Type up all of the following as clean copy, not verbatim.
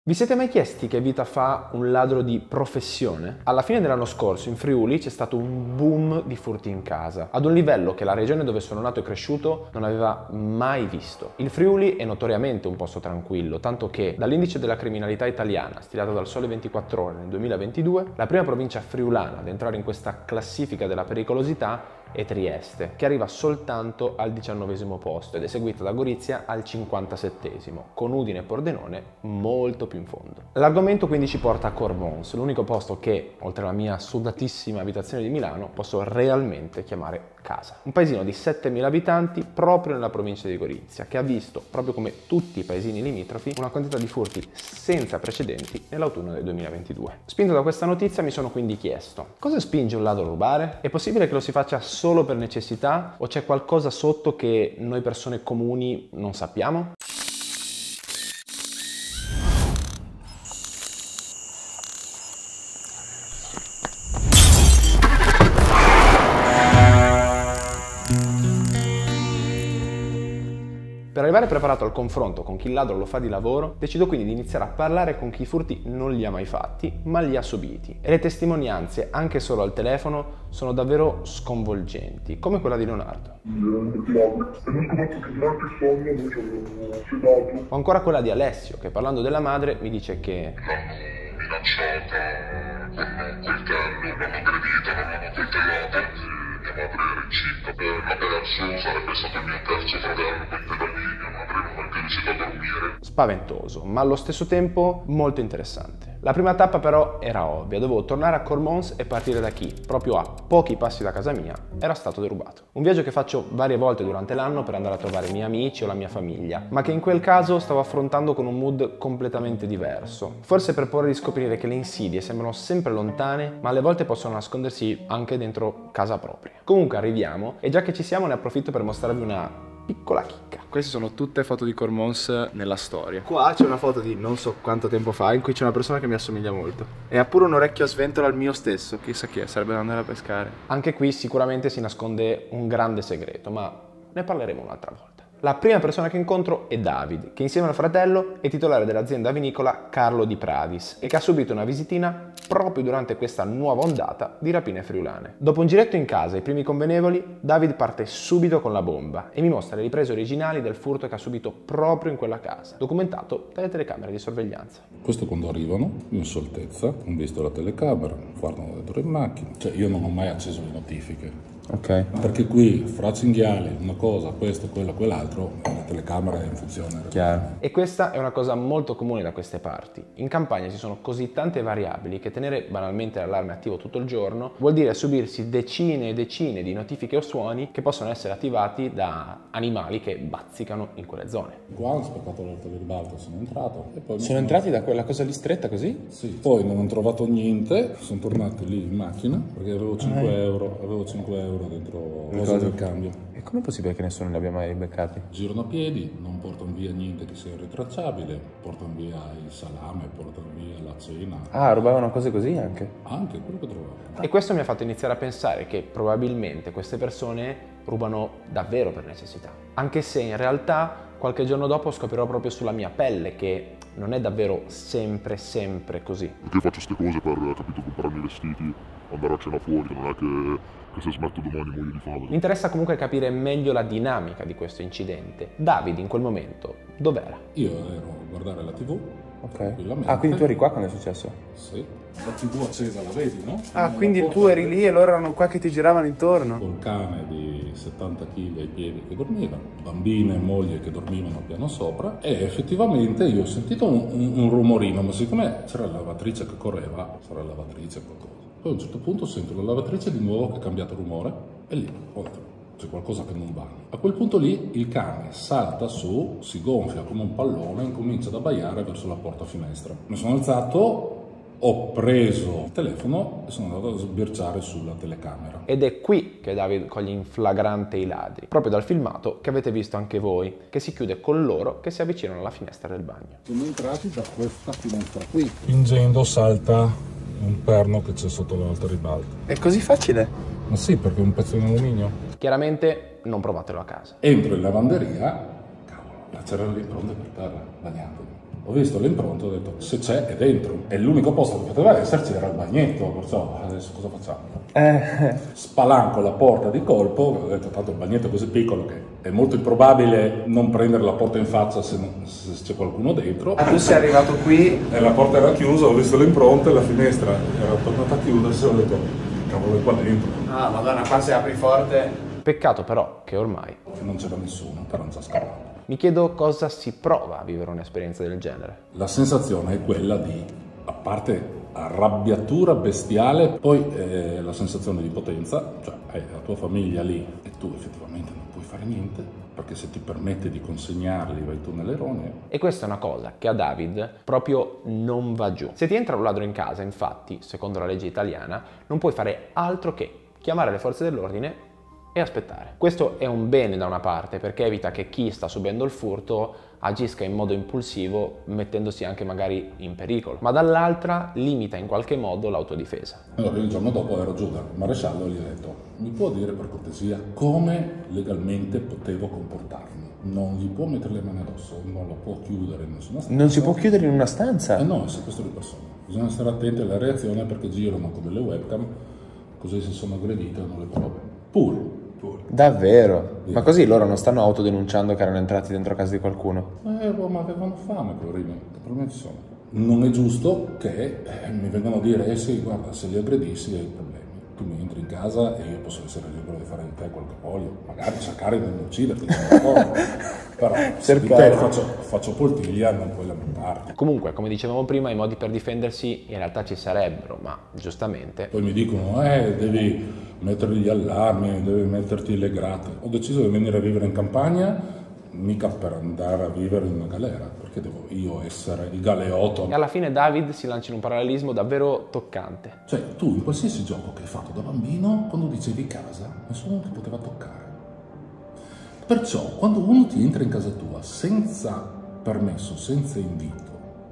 Vi siete mai chiesti che vita fa un ladro di professione? Alla fine dell'anno scorso in Friuli c'è stato un boom di furti in casa, ad un livello che la regione dove sono nato e cresciuto non aveva mai visto. Il Friuli è notoriamente un posto tranquillo, tanto che dall'indice della criminalità italiana stilato dal Sole 24 Ore nel 2022, la prima provincia friulana ad entrare in questa classifica della pericolosità è Trieste, che arriva soltanto al 19° posto ed è seguita da Gorizia al 57°, con Udine e Pordenone molto più in fondo. L'argomento quindi ci porta a Cormons, l'unico posto che, oltre alla mia sudatissima abitazione di Milano, posso realmente chiamare casa. Un paesino di 7.000 abitanti proprio nella provincia di Gorizia, che ha visto, proprio come tutti i paesini limitrofi, una quantità di furti senza precedenti nell'autunno del 2022. Spinto da questa notizia mi sono quindi chiesto: cosa spinge un ladro a rubare? È possibile che lo si faccia solo per necessità o c'è qualcosa sotto che noi persone comuni non sappiamo? Per arrivare preparato al confronto con chi il ladro lo fa di lavoro, decido quindi di iniziare a parlare con chi i furti non li ha mai fatti, ma li ha subiti. E le testimonianze, anche solo al telefono, sono davvero sconvolgenti, come quella di Leonardo. O ancora quella di Alessio, che parlando della madre mi dice che l'hanno minacciata con un coltello, l'hanno aggredita, l'hanno coltellata. Mia madre era incinta, ha perso, sarebbe stato il mio terzo fratello, quindi da lì mia madre non è anche riuscita a dormire. Spaventoso, ma allo stesso tempo molto interessante. La prima tappa però era ovvia, dovevo tornare a Cormons e partire da chi, proprio a pochi passi da casa mia, era stato derubato. Un viaggio che faccio varie volte durante l'anno per andare a trovare i miei amici o la mia famiglia, ma che in quel caso stavo affrontando con un mood completamente diverso. Forse per paura di scoprire che le insidie sembrano sempre lontane, ma alle volte possono nascondersi anche dentro casa propria. Comunque arriviamo e già che ci siamo ne approfitto per mostrarvi una piccola chicca. Queste sono tutte foto di Cormons nella storia. Qua c'è una foto di non so quanto tempo fa in cui c'è una persona che mi assomiglia molto e ha pure un orecchio a sventola al mio stesso. Chissà chi è, sarebbe da andare a pescare. Anche qui sicuramente si nasconde un grande segreto, ma ne parleremo un'altra volta. La prima persona che incontro è David, che insieme al fratello è titolare dell'azienda vinicola Carlo di Pravis e che ha subito una visitina proprio durante questa nuova ondata di rapine friulane. Dopo un giretto in casa e i primi convenevoli, David parte subito con la bomba e mi mostra le riprese originali del furto che ha subito proprio in quella casa, documentato dalle telecamere di sorveglianza. Questo quando arrivano, in soltezza, hanno visto la telecamera, guardano dentro in macchina. Cioè io non ho mai acceso le notifiche. Ok. Perché qui, fra cinghiali, una cosa, questo, quello, quell'altro, la telecamera è in funzione. Chiaro. E questa è una cosa molto comune da queste parti. In campagna ci sono così tante variabili che tenere banalmente l'allarme attivo tutto il giorno vuol dire subirsi decine e decine di notifiche o suoni che possono essere attivati da animali che bazzicano in quelle zone. Qua hanno spaccato l'orto di ribalta, sono entrato. E poi Sono entrati da quella cosa lì stretta così? Sì. Poi non hanno trovato niente, sono tornati lì in macchina perché avevo 5 euro, dentro la cosa del cambio. E com'è possibile che nessuno li abbia mai beccati? Girano a piedi, non portano via niente che sia ritracciabile, portano via il salame, portano via la cena. Ah, rubavano cose così anche? Anche quello che trovavo. E questo mi ha fatto iniziare a pensare che probabilmente queste persone rubano davvero per necessità. Anche se in realtà qualche giorno dopo scoprirò proprio sulla mia pelle che non è davvero sempre così. Perché faccio queste cose per, capito, comprarmi i vestiti, andare a cena fuori, non è che se smetto domani muoio di fame. Mi interessa comunque capire meglio la dinamica di questo incidente. David in quel momento dov'era? Io ero a guardare la TV. Ok. Ah, quindi tu eri qua quando è successo? Sì. La TV accesa la vedi, no? Ah, quindi tu eri lì e loro erano qua che ti giravano intorno? Col cane di 70 kg ai piedi che dormiva, bambine e moglie che dormivano al piano sopra e effettivamente io ho sentito un rumorino, ma siccome c'era la lavatrice che correva, sarà la lavatrice o qualcosa. Poi a un certo punto sento la lavatrice di nuovo che ha cambiato rumore e lì ho detto c'è qualcosa che non va. A quel punto lì il cane salta su, si gonfia come un pallone e incomincia ad abbaiare verso la porta finestra. Mi sono alzato, ho preso il telefono e sono andato a sbirciare sulla telecamera. Ed è qui che David coglie in flagrante i ladri, proprio dal filmato che avete visto anche voi, che si chiude con loro che si avvicinano alla finestra del bagno. Sono entrati da questa finestra qui. Spingendo salta un perno che c'è sotto l'altra ribalta. È così facile? Ma sì, perché è un pezzo di alluminio. Chiaramente non provatelo a casa. Entro in lavanderia, cavolo, là c'erano le impronte per terra, bagnate. Ho visto le impronte, ho detto se c'è è dentro. E l'unico posto che poteva esserci era il bagnetto, perciò adesso cosa facciamo? Spalanco la porta di colpo, ho detto tanto il bagnetto è così piccolo che è molto improbabile non prendere la porta in faccia se c'è qualcuno dentro. Tu sei arrivato qui e la porta era chiusa, ho visto le impronte, la finestra era tornata a chiudersi, ho detto cavolo è qua dentro. Ah, madonna, qua se apri forte. Peccato però che ormai non c'era nessuno, però non c'è scappato. Mi chiedo cosa si prova a vivere un'esperienza del genere. La sensazione è quella di, a parte arrabbiatura bestiale, poi la sensazione di potenza, cioè hai la tua famiglia lì e tu effettivamente non puoi fare niente, perché se ti permette di consegnarli vai tu nelle rogne. E questa è una cosa che a David proprio non va giù. Se ti entra un ladro in casa, infatti, secondo la legge italiana, non puoi fare altro che chiamare le forze dell'ordine e aspettare. Questo è un bene da una parte, perché evita che chi sta subendo il furto agisca in modo impulsivo, mettendosi anche magari in pericolo, ma dall'altra limita in qualche modo l'autodifesa. Allora io il giorno dopo ero giù dal maresciallo e gli ho detto mi può dire per cortesia come legalmente potevo comportarmi? Non gli può mettere le mani addosso, non lo può chiudere in nessuna stanza. Non si può chiudere in una stanza? No, è sequestro di persona. Bisogna stare attenti alla reazione perché girano con delle webcam, così se sono aggredite hanno le prove. Pure. Davvero? Ma così loro non stanno autodenunciando che erano entrati dentro casa di qualcuno? Ma avevano fame, poverini, che problemi ci sono? Non è giusto che mi vengano a dire, sì, guarda, se li aggredissi hai problemi. Tu mi entri in casa e io posso essere libero di fare di te quel che voglio, magari cercare di non ucciderti, però se di te faccio poltiglia non puoi lamentarti. Comunque, come dicevamo prima, i modi per difendersi in realtà ci sarebbero, ma giustamente... Poi mi dicono, devi mettere gli allarmi, devi metterti le grate. Ho deciso di venire a vivere in campagna, mica per andare a vivere in una galera, perché devo io essere il galeotto. E alla fine David si lancia in un parallelismo davvero toccante. Cioè, tu in qualsiasi gioco che hai fatto da bambino, quando dicevi casa, nessuno ti poteva toccare. Perciò, quando uno ti entra in casa tua senza permesso, senza invito,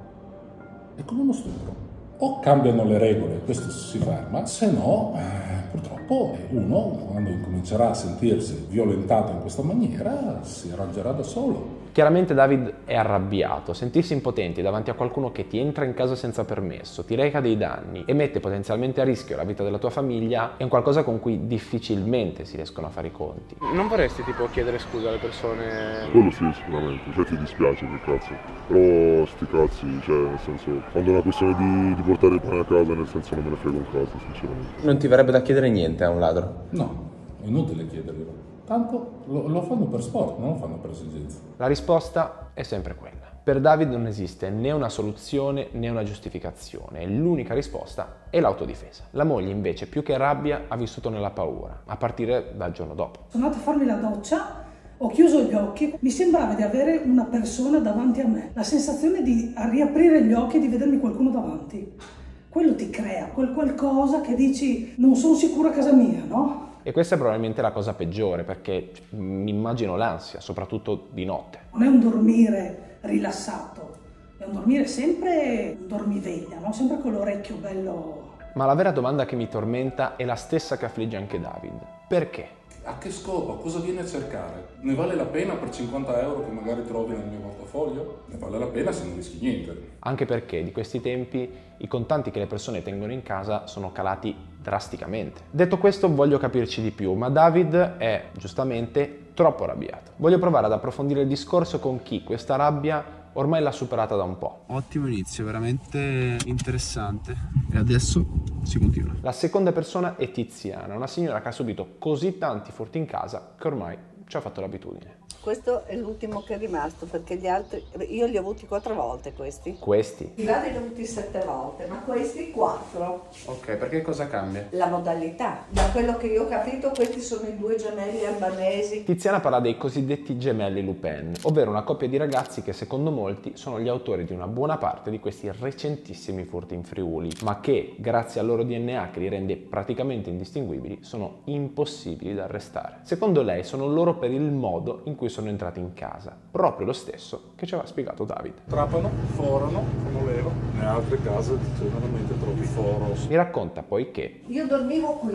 è come uno stupro. O cambiano le regole, questo si ferma, se no, purtroppo uno, quando incomincerà a sentirsi violentato in questa maniera, si arrangerà da solo. Chiaramente David è arrabbiato, sentirsi impotenti davanti a qualcuno che ti entra in casa senza permesso, ti reca dei danni e mette potenzialmente a rischio la vita della tua famiglia è un qualcosa con cui difficilmente si riescono a fare i conti. Non vorresti tipo chiedere scusa alle persone? Quello sì, sicuramente, cioè ti dispiace che cazzo, però sti cazzi, cioè nel senso, quando è una questione di portare il pane a casa, nel senso non me ne frego un cazzo, sinceramente. Non ti verrebbe da chiedere niente a un ladro? No, è inutile chiederglielo. Tanto lo fanno per sport, non lo fanno per esigenza. La risposta è sempre quella. Per David non esiste né una soluzione né una giustificazione, l'unica risposta è l'autodifesa. La moglie invece più che rabbia ha vissuto nella paura, a partire dal giorno dopo. Sono andata a farmi la doccia, ho chiuso gli occhi, mi sembrava di avere una persona davanti a me, la sensazione di riaprire gli occhi e di vedermi qualcuno davanti. Quello ti crea quel qualcosa che dici non sono sicura a casa mia, no? E questa è probabilmente la cosa peggiore, perché mi immagino l'ansia, soprattutto di notte. Non è un dormire rilassato, è un dormire sempre un dormiveglia, no? Sempre con l'orecchio bello... Ma la vera domanda che mi tormenta è la stessa che affligge anche David. Perché? A che scopo? Cosa viene a cercare? Ne vale la pena per 50 euro che magari trovi nel mio portafoglio? Ne vale la pena se non rischi niente. Anche perché di questi tempi i contanti che le persone tengono in casa sono calati drasticamente. Detto questo voglio capirci di più, ma David è giustamente troppo arrabbiato. Voglio provare ad approfondire il discorso con chi questa rabbia ormai l'ha superata da un po'. Ottimo inizio, veramente interessante. E adesso si continua. La seconda persona è Tiziana, una signora che ha subito così tanti furti in casa che ormai ci ha fatto l'abitudine. Questo è l'ultimo che è rimasto, perché gli altri, io li ho avuti 4 volte questi. Questi? I vari li ho avuti 7 volte, ma questi 4. Ok, perché cosa cambia? La modalità. Da quello che io ho capito, questi sono i 2 gemelli albanesi. Tiziana parla dei cosiddetti gemelli Lupin, ovvero una coppia di ragazzi che secondo molti sono gli autori di una buona parte di questi recentissimi furti in Friuli, ma che, grazie al loro DNA che li rende praticamente indistinguibili, sono impossibili da arrestare. Secondo lei sono loro per il modo in cui sono entrati in casa, proprio lo stesso che ci aveva spiegato David. Trappano, forano, fanno leva. In altre case generalmente trovi foro. Mi racconta poi che Io dormivo qui,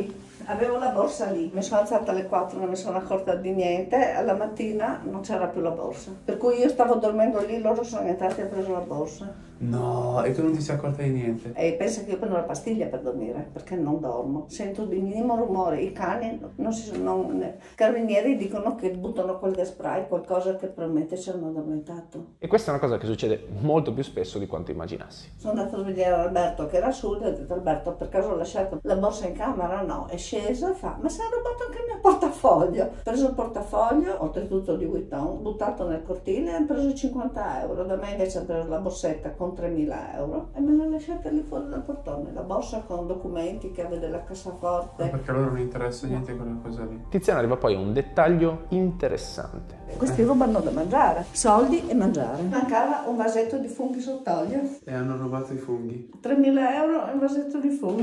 Avevo la borsa lì, mi sono alzata alle 4, non mi sono accorta di niente, alla mattina non c'era più la borsa. Per cui io stavo dormendo lì, loro sono entrati e hanno preso la borsa. No, e tu non ti sei accorta di niente? E pensa che io prendo la pastiglia per dormire, perché non dormo. Sento di minimo rumore, i cani, i carabinieri dicono che buttano quel gas spray, qualcosa che probabilmente ci hanno addormentato. E questa è una cosa che succede molto più spesso di quanto immaginassi. Sono andata a svegliare Alberto che era su e ho detto: Alberto, per caso ho lasciato la borsa in camera? No. È sceso e fa: ma si è rubato anche il mio portafoglio. Ho preso il portafoglio, oltretutto di Vuitton, buttato nel cortile e ho preso 50 euro. Da me invece hanno preso la borsetta con 3.000 euro e me l'ha lasciata lì fuori dal portone, la borsa con documenti, chiave della cassaforte. Perché a loro non interessa niente quella cosa lì. Tiziana arriva poi a un dettaglio interessante. Questi rubano da mangiare, soldi e mangiare. Mancava un vasetto di funghi sott'olio. E hanno rubato i funghi. 3.000 euro e un vasetto di funghi.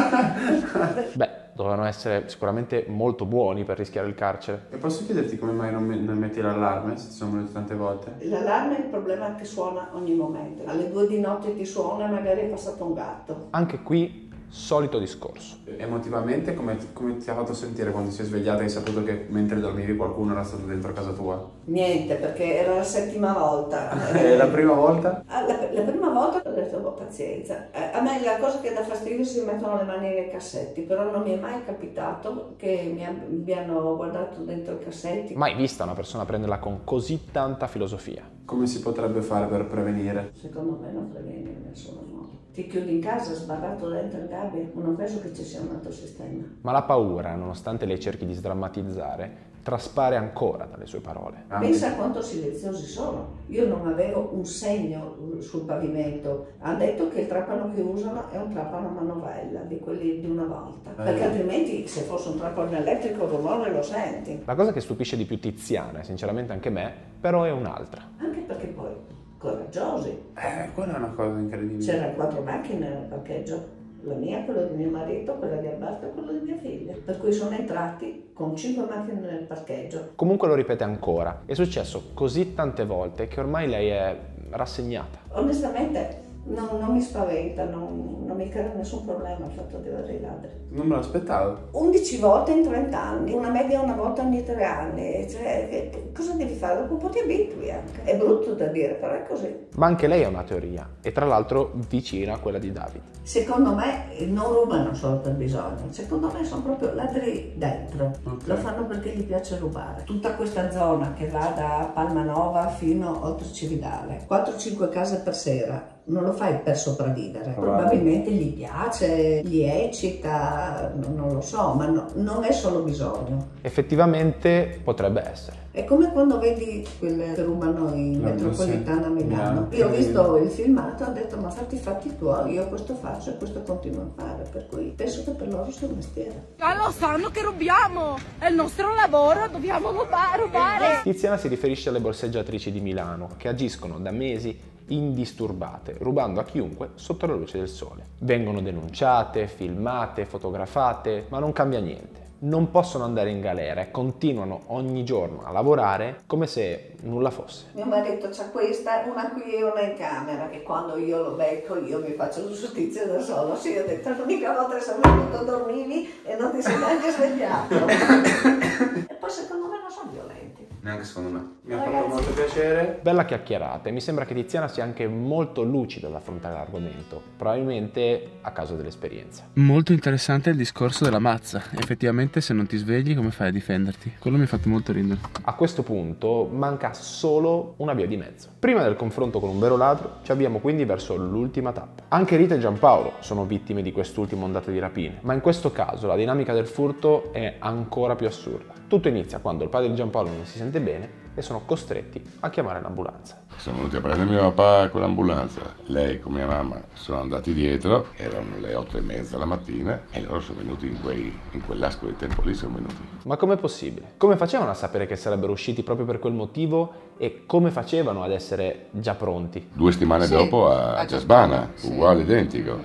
Beh, dovevano essere sicuramente molto buoni per rischiare il carcere. E posso chiederti come mai non metti l'allarme se ti sono venuti tante volte? L'allarme è il problema che suona ogni momento. Alle 2 di notte ti suona e magari è passato un gatto. Anche qui, solito discorso. Emotivamente come ti ha fatto sentire quando ti sei svegliata e hai saputo che mentre dormivi qualcuno era stato dentro casa tua? Niente, perché era la 7ª volta. E la prima volta? La prima volta ho detto: boh, pazienza. A me la cosa che dà fastidio è che si mettono le mani nei cassetti, però non mi è mai capitato che mi abbiano guardato dentro i cassetti. Mai vista una persona prenderla con così tanta filosofia. Come si potrebbe fare per prevenire? Secondo me non previene in nessun modo. Ti chiudi in casa, sbarrato dentro in gabbia, non penso che ci sia un altro sistema. Ma la paura, nonostante lei cerchi di sdrammatizzare, traspare ancora dalle sue parole. Pensa a quanto silenziosi sono. Io non avevo un segno sul pavimento. Ha detto che il trapano che usano è un trapano a manovella, di quelli di una volta. Perché altrimenti, se fosse un trapano elettrico, il rumore lo senti. La cosa che stupisce di più Tiziana, e sinceramente anche me, però è un'altra. Anche perché poi, coraggiosi. Quella è una cosa incredibile. C'erano 4 macchine nel parcheggio. La mia, quella di mio marito, quella di Alberto e quella di mia figlia. Per cui sono entrati con 5 macchine nel parcheggio. Comunque lo ripete ancora. È successo così tante volte che ormai lei è rassegnata. Onestamente non mi spaventa, non mi crea nessun problema il fatto di avere i ladri. Non me l'aspettavo. 11 volte in 30 anni, una media una volta ogni 3 anni. Cioè, cosa devi fare? Dopo un po' ti abitui anche. È brutto da dire, però è così. Ma anche lei ha una teoria, e tra l'altro vicina a quella di Davide. Secondo me non rubano solo per bisogno, secondo me sono proprio ladri dentro. Okay. Lo fanno perché gli piace rubare. Tutta questa zona che va da Palmanova fino oltre Cividale, 4-5 case per sera. Non lo fai per sopravvivere, probabilmente gli piace, gli eccita, non lo so, ma non è solo bisogno. Effettivamente potrebbe essere. È come quando vedi quelle che rubano in metropolitana a Milano. Io ho visto il filmato e ho detto: ma fatti i fatti tuoi, io questo faccio e questo continuo a fare, per cui penso che per loro sia un mestiere. Ma lo sanno che rubiamo, è il nostro lavoro, dobbiamo rubare. Tiziana si riferisce alle borseggiatrici di Milano, che agiscono da mesi indisturbate, rubando a chiunque sotto la luce del sole. Vengono denunciate, filmate, fotografate, ma non cambia niente. Non possono andare in galera e continuano ogni giorno a lavorare come se nulla fosse. Mio marito c'ha questa, una qui e una in camera, che quando io lo becco io mi faccio giustizia da solo. Sì, ho detto: l'unica volta che sei venuto dormivi e non ti sei neanche svegliato. E poi secondo me non sono violenti. Neanche secondo me. Mi ha fatto molto piacere. Bella chiacchierata, e mi sembra che Tiziana sia anche molto lucida ad affrontare l'argomento, probabilmente a causa dell'esperienza. Molto interessante il discorso della mazza. Effettivamente se non ti svegli come fai a difenderti? Quello mi ha fatto molto ridere. A questo punto manca solo una via di mezzo. Prima del confronto con un vero ladro ci avviamo quindi verso l'ultima tappa. Anche Rita e Giampaolo sono vittime di quest'ultima ondata di rapine, ma in questo caso la dinamica del furto è ancora più assurda. Tutto inizia quando il padre di Giampaolo non si sente bene e sono costretti a chiamare l'ambulanza. Sono venuti a prendere mio papà con l'ambulanza. Lei con mia mamma sono andati dietro, erano le 8:30 la mattina e loro sono venuti in quell'asco di tempo lì sono venuti. Ma com'è possibile? Come facevano a sapere che sarebbero usciti proprio per quel motivo e come facevano ad essere già pronti? 2 settimane dopo a Giasbana, uguale, identico.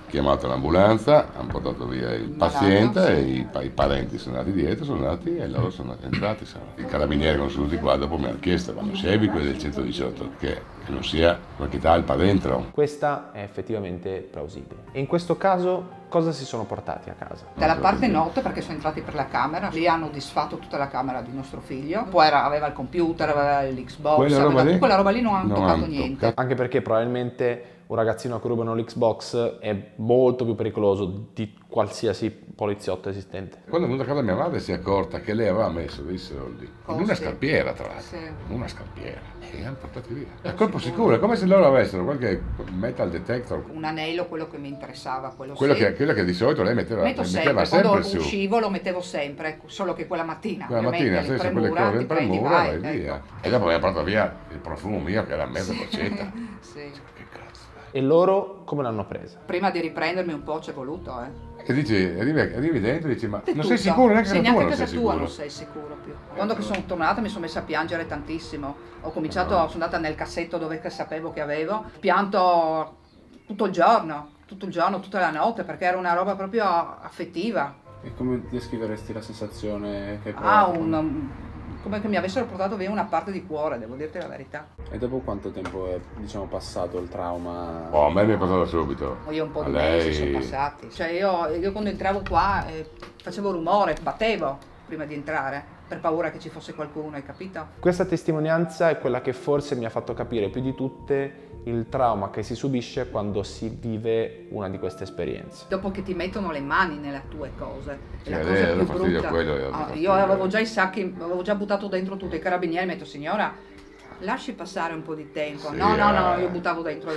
chiamato l'ambulanza, hanno portato via il paziente e i parenti sono andati dietro, sono andati e loro sono entrati. I carabinieri quando sono venuti qua dopo mi hanno chiesto, ma non segui quelli del 118, che non sia qualche talpa dentro. Questa è effettivamente plausibile. E in questo caso cosa si sono portati a casa? Dalla parte notte, perché sono entrati per la camera, lì hanno disfatto tutta la camera di nostro figlio, poi aveva il computer, aveva l'Xbox, quella roba lì non hanno toccato niente. Anche perché probabilmente un ragazzino a cui rubano l'Xbox è molto più pericoloso di qualsiasi poliziotto esistente. Quando è venuta a casa mia madre si è accorta che lei aveva messo dei soldi in una scarpiera, tra l'altro, una scarpiera, e li hanno portati via. A colpo sicuro, è come se loro avessero qualche metal detector. Un anello, quello che mi interessava, quello che di solito lei metteva sempre quando su. Uscivo lo mettevo sempre, solo che quella mattina senza quelle cose per mura, vai via. E dopo mi ha portato via il profumo mio che era mezza boccetta. Sì. E loro come l'hanno presa? Prima di riprendermi un po' ci è voluto, E dici, arrivi dentro e dici, ma non sei sicuro? Neanche casa tua non sei sicuro più. Quando sono tornata mi sono messa a piangere tantissimo. Ho cominciato, sono andata nel cassetto dove sapevo che avevo, pianto tutto il giorno, tutta la notte, perché era una roba proprio affettiva. E come descriveresti la sensazione che provavi? Come che mi avessero portato via una parte di cuore, devo dirti la verità. E dopo quanto tempo è, passato il trauma? A me mi è passato subito. Io un po' di mesi sono passati. Cioè io quando entravo qua facevo rumore, battevo prima di entrare, per paura che ci fosse qualcuno, hai capito? Questa testimonianza è quella che forse mi ha fatto capire più di tutte il trauma che si subisce quando si vive una di queste esperienze. Dopo che ti mettono le mani nelle tue cose, la cosa più brutta. Io avevo già i sacchi, avevo già buttato dentro tutto, i carabinieri mi hanno detto, signora, lasci passare un po' di tempo. No, io buttavo dentro,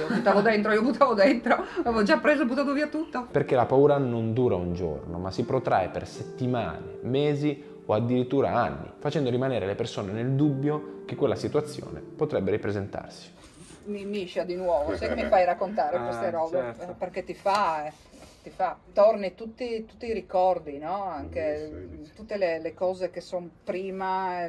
avevo già preso e buttato via tutto. Perché la paura non dura un giorno, ma si protrae per settimane, mesi o addirittura anni, facendo rimanere le persone nel dubbio che quella situazione potrebbe ripresentarsi. Mi miscia di nuovo, sai che mi fai raccontare queste robe, certo. Perché ti fa, torni tutti i ricordi, no? Anche tutte le cose che sono prima,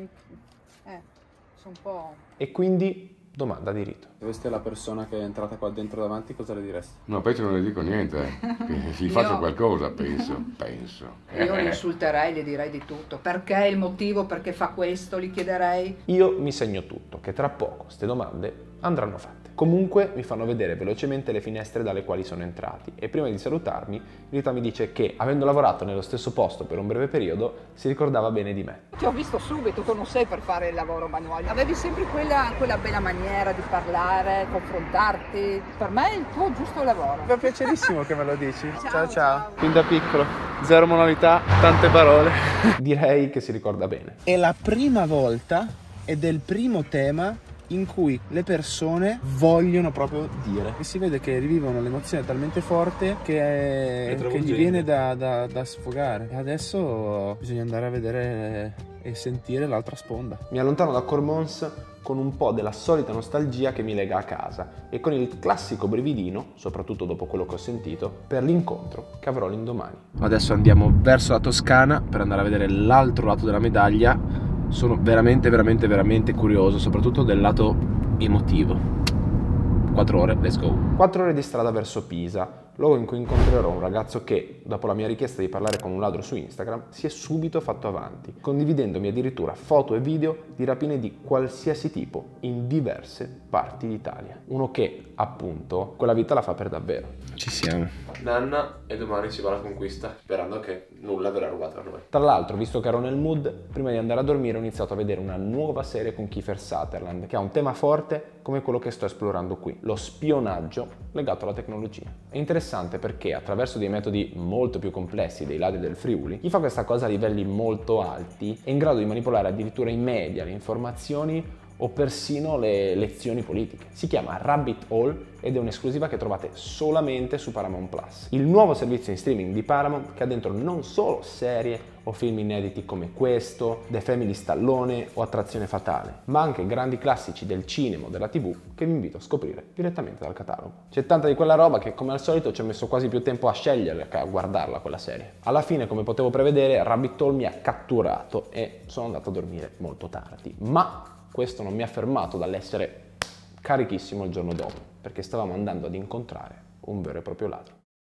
sono un po'... E quindi, domanda di rito. Se aveste la persona che è entrata qua dentro davanti, cosa le diresti? No, penso non le dico niente, che gli faccio qualcosa, penso. Io li insulterei, gli direi di tutto. Perché il motivo, perché fa questo, gli chiederei. Io mi segno tutto, che tra poco queste domande andranno fatte. Comunque mi fanno vedere velocemente le finestre dalle quali sono entrati e prima di salutarmi Rita mi dice che, avendo lavorato nello stesso posto per un breve periodo, si ricordava bene di me. Ti ho visto subito, tu non sei per fare il lavoro manuale. Avevi sempre quella bella maniera di parlare, confrontarti. Per me è il tuo giusto lavoro. Mi fa piacerissimo che me lo dici. Ciao. Fin da piccolo, zero manualità, tante parole. Direi che si ricorda bene. È la prima volta ed è il primo tema in cui le vogliono proprio dire. E si vede che rivivono l'emozione talmente forte che gli viene da sfogare. E adesso bisogna andare a vedere e sentire l'altra sponda. Mi allontano da Cormons con un po' della solita nostalgia che mi lega a casa e con il classico brividino, soprattutto dopo quello che ho sentito, per l'incontro che avrò l'indomani. Adesso andiamo verso la Toscana per andare a vedere l'altro lato della medaglia. Sono veramente curioso, soprattutto del lato emotivo. 4 ore, let's go. 4 ore di strada verso Pisa, luogo in cui incontrerò un ragazzo che, dopo la mia richiesta di parlare con un ladro su Instagram, si è subito fatto avanti, condividendomi addirittura foto e video di rapine di qualsiasi tipo in diverse parti d'Italia. Uno che, appunto, quella vita la fa per davvero. Ci siamo. Nanna, e domani si va alla conquista, sperando che nulla verrà rubato a noi. Tra l'altro, visto che ero nel mood, prima di andare a dormire ho iniziato a vedere una nuova serie con Kiefer Sutherland, che ha un tema forte come quello che sto esplorando qui, lo spionaggio legato alla tecnologia. È interessante perché attraverso dei metodi molto più complessi dei ladri del Friuli, chi fa questa cosa a livelli molto alti è in grado di manipolare addirittura i media, le informazioni o persino le lezioni politiche. Si chiama Rabbit Hole ed è un'esclusiva che trovate solamente su Paramount Plus, il nuovo servizio in streaming di Paramount che ha dentro non solo serie o film inediti come questo, The Family Stallone o Attrazione Fatale, ma anche grandi classici del cinema o della TV che vi invito a scoprire direttamente dal catalogo. C'è tanta di quella roba che, come al solito, ci ho messo quasi più tempo a sceglierla che a guardarla quella serie. Alla fine, come potevo prevedere, Rabbit Hole mi ha catturato e sono andato a dormire molto tardi, ma questo non mi ha fermato dall'essere carichissimo il giorno dopo, perché stavamo andando ad incontrare un vero e proprio ladro.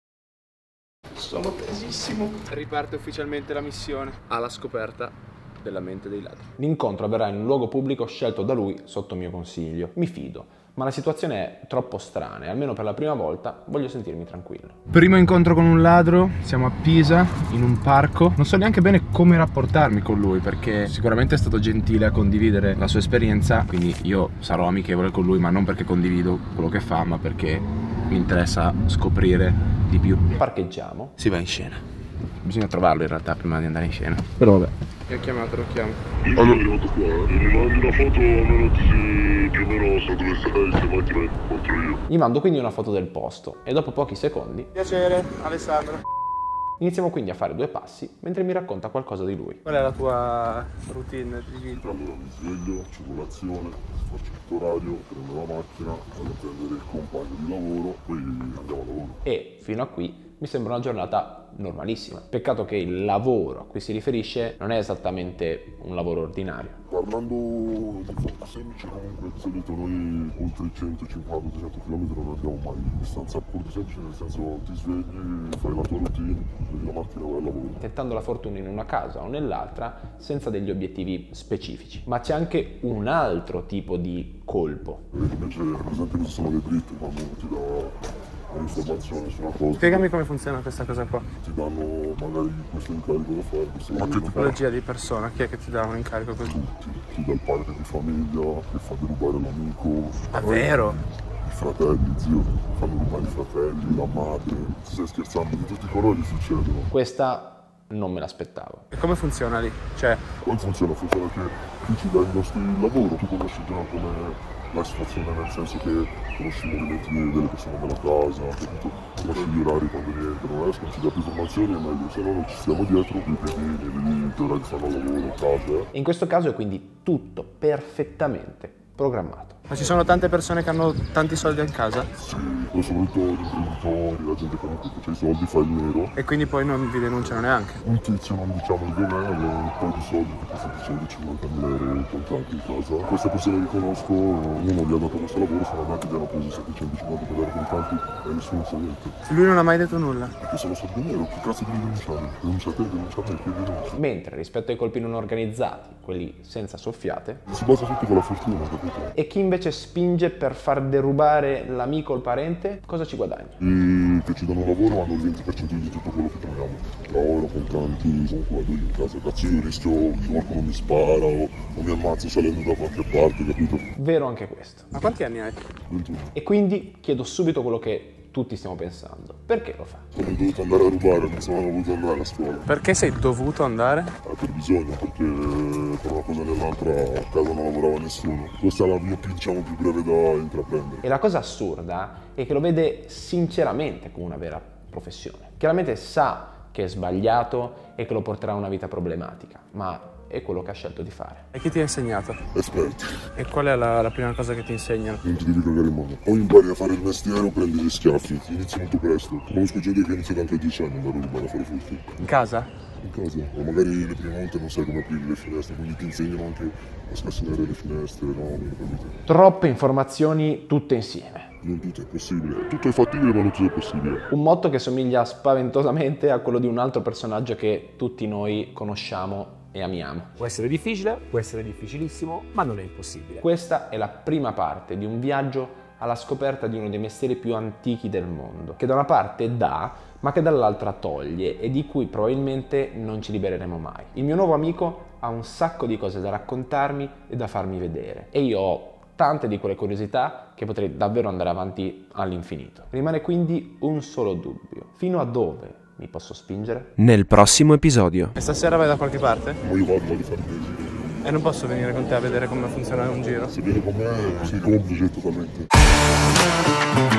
Sono tesissimo. Riparte ufficialmente la missione alla scoperta della mente dei ladri. L'incontro avverrà in un luogo pubblico scelto da lui sotto mio consiglio. Mi fido, ma la situazione è troppo strana e almeno per la prima volta voglio sentirmi tranquillo. Primo incontro con un ladro, siamo a Pisa, in un parco. Non so neanche bene come rapportarmi con lui, perché sicuramente è stato gentile a condividere la sua esperienza, quindi io sarò amichevole con lui, ma non perché condivido quello che fa, ma perché mi interessa scoprire di più. Parcheggiamo, si va in scena. Bisogna trovarlo in realtà prima di andare in scena. Però vabbè. Mi ha chiamato, lo chiamo. Allora, è arrivato qua, mi mandi una foto, almeno ti più o meno so dove stai, se mai ti incontro io. Gli mando quindi una foto del posto e dopo pochi secondi... Piacere, Alessandro. Iniziamo quindi a fare 2 passi mentre mi racconta qualcosa di lui. Qual è la tua routine di vita? Allora mi sveglio, faccio colazione, faccio tutto orario, prendo la macchina, vado a prendere il compagno di lavoro, poi andiamo a lavoro. E fino a qui mi sembra una giornata normalissima. Peccato che il lavoro a cui si riferisce non è esattamente un lavoro ordinario. Parlando di fatto semplice, comunque di solito noi oltre i 150-200 km non andiamo mai. Distanza appunto semplice, nel senso ti svegli, fai la tua routine, prendi la macchina e vai al lavoro. Tentando la fortuna in una casa o nell'altra senza degli obiettivi specifici. Ma c'è anche un altro tipo di colpo. Invece per esempio ci sono le dritte quando uno ti dà un'informazione su una cosa. Spiegami come funziona questa cosa qua. Ti danno magari questo incarico da fare, questo Ma che tipologia di persona? Chi è che ti dà un incarico così? Tutti, ti dà il padre di famiglia che fa derubare l'amico. Davvero? I fratelli, zio, fanno rubare i fratelli, la madre. Ti stai scherzando, di tutti i colori succedono. Questa non me l'aspettavo. E come funziona lì? Cioè... Come funziona? Funziona che tu ci dai il nostro lavoro, tu conosci già come la situazione, nel senso che conosci i movimenti delle persone della casa, conosci gli orari quando rientrano, escono, ci dà più informazioni è meglio, se no noi ci stiamo dietro, i piedini, vedi che orari fanno il lavoro, casa. In questo caso è quindi tutto perfettamente programmato. Ma ci sono tante persone che hanno tanti soldi in casa? Sì, poi soprattutto gli imprenditori, la gente comunque che c'ha i soldi, fa il nero. E quindi poi non vi denunciano neanche? Un tizio, non diciamo il nome, aveva un po' di soldi, tipo 150.000 euro in contanti in casa. Queste persone che conosco, uno gli ha dato questo lavoro, sono andati e gli hanno preso 750 euro contanti e nessuno sa niente. Lui non ha mai detto nulla? Perché sono soldi nero, che cazzo devi denunciare? Denuncia te, denuncia me, che denuncia? Mentre rispetto ai colpi non organizzati, quelli senza soffiate, si basa tutto con la fortuna, capito? E chi invece spinge per far derubare l'amico o il parente, cosa ci guadagna? I che ci danno lavoro hanno il 20% di tutto quello che troviamo. Lavoro, contanti, comunque vado in casa, cazzo io rischio che qualcuno mi spara o mi ammazzo salendo da qualche parte, capito? Vero anche questo. Ma quanti anni hai? 21. E quindi chiedo subito quello che tutti stiamo pensando. Perché lo fa? Sono dovuto andare a rubare, non sono voluto andare a scuola. Perché sei dovuto andare? Per bisogno, perché per una cosa o nell'altra a casa non lavorava nessuno. Questa è la via più breve da intraprendere. E la cosa assurda è che lo vede sinceramente come una vera professione. Chiaramente sa che è sbagliato e che lo porterà a una vita problematica, ma è quello che ha scelto di fare. E chi ti ha insegnato? Esperti. E qual è la prima cosa che ti insegnano? Non ti devi cagare in mano. O impari a fare il mestiere o prendi gli schiaffi. Inizi molto presto. Conosco gente che inizia anche a 10 anni andare a rubare a fare furti. In casa? In casa. O magari le prime volte non sai come aprire le finestre, quindi ti insegnano anche a scassinare le finestre, no? Troppe informazioni tutte insieme. Non tutto è possibile. Tutto è fattibile, ma non tutto è possibile. Un motto che somiglia spaventosamente a quello di un altro personaggio che tutti noi conosciamo e amiamo. Può essere difficile, può essere difficilissimo, ma non è impossibile. Questa è la prima parte di un viaggio alla scoperta di uno dei mestieri più antichi del mondo, che da una parte dà, ma che dall'altra toglie e di cui probabilmente non ci libereremo mai. Il mio nuovo amico ha un sacco di cose da raccontarmi e da farmi vedere e io ho tante di quelle curiosità che potrei davvero andare avanti all'infinito. Rimane quindi un solo dubbio: fino a dove mi posso spingere? Nel prossimo episodio. E stasera vai da qualche parte? Ma io vado a fare dei giri. E non posso venire con te a vedere come funziona un giro? Se vieni con me sei complice totalmente.